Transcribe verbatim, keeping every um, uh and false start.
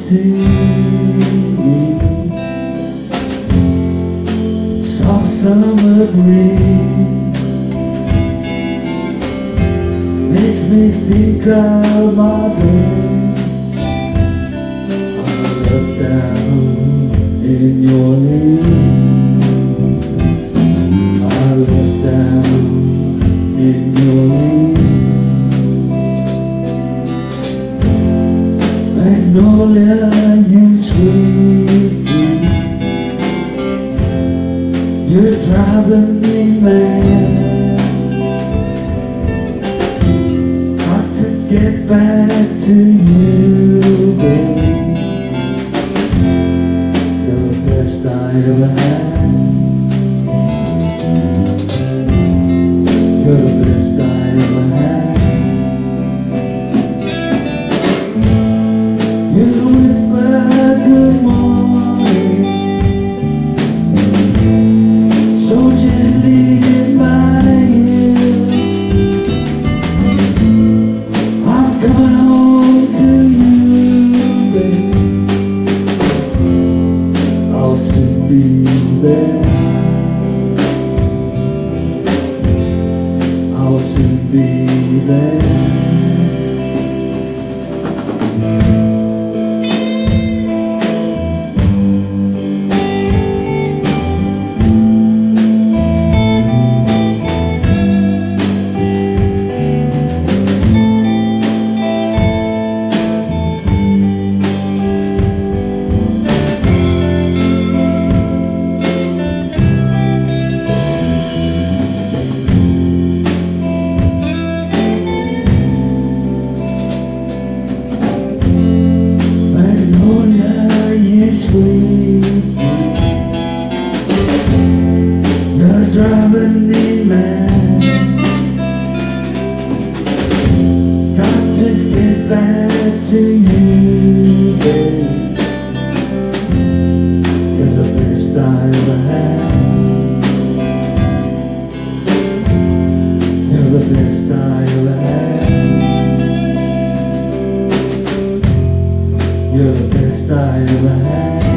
sea, soft summer breeze makes me think of my days. I look down in your knees, I look down in your knees. Magnolia, you sweet bee, you're driving me mad. Got to get back to you, babe. You're the best I ever had. You're the best I ever had. You whisper good morning so gently in my ear. I'm coming home to you, babe. I'll soon be there. I'll soon be there. You're driving me mad. Got to get back to you, babe. You're the best I ever had. You're the best I ever had. You're the best I ever had.